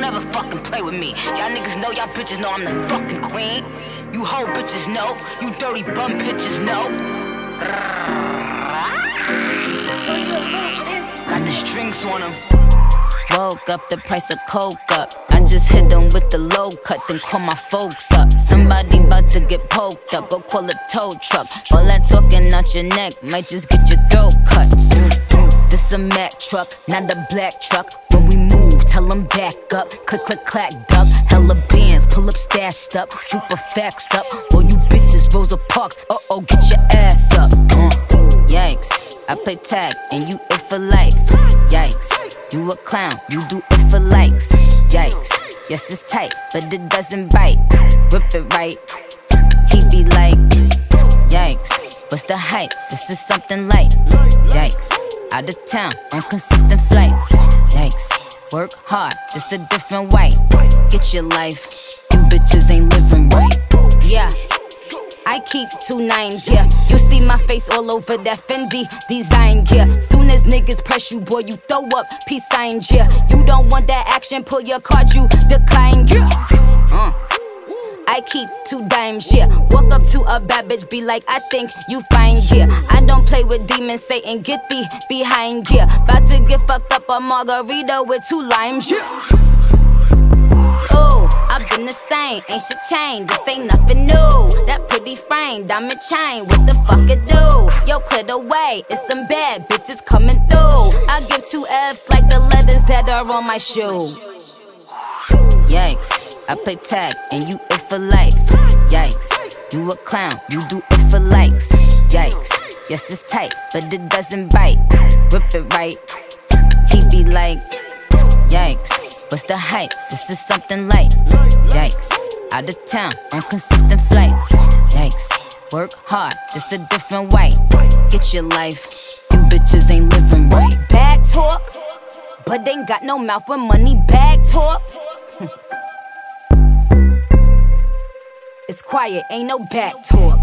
never fucking play with me. Y'all niggas know, y'all bitches know I'm the fucking queen. You hoe bitches know, you dirty bum bitches know. Got the strings on them. Woke up, the price of coke up. I just hit them with the low cut, then call my folks up. Somebody about to get poked up, go call a tow truck. All that talking out your neck might just get your throat cut. This a Mack truck, not a black truck. When we move, tell them back up. Click, click, clack, duck. Hella bands, pull up, stashed up. Super facts up. All you bitches, Rosa Parks. Uh-oh, get your ass up. Yikes, I play tag and you it for life. Yikes, you a clown, you do it for likes. Yikes, yes it's tight, but it doesn't bite. Rip it right, he be like, yikes, what's the hype? This is something light. Yikes, out of town on consistent flights. Yikes, work hard, just a different way. Get your life, you bitches ain't living right. Yeah, I keep 2 9s, yeah. You see my face all over that Fendi design, yeah. Soon as niggas press you, boy, you throw up peace signs, yeah. You don't want that action, pull your card, you decline, yeah. I keep 2 dimes, yeah. Walk up to a bad bitch, be like, I think you fine, yeah. I don't play with demons, Satan, get thee behind, yeah. About to get fucked up a margarita with 2 limes, yeah. I've been the same, ain't shit changed, this ain't nothing new. That pretty frame, diamond chain, what the fuck it do? Yo, clear the way, it's some bad bitches coming through. I give 2 F's like the letters that are on my shoe. Yikes, I play tag and you it for life. Yikes, you a clown, you do it for likes. Yikes, yes it's tight, but it doesn't bite. Rip it right, he be like, yikes, what's the hype? This is something light. Yikes, out of town on consistent flights. Yikes, work hard, just a different way. Get your life, you bitches ain't living right. Bag talk, but ain't got no mouth when money bag talk. It's quiet, ain't no back talk.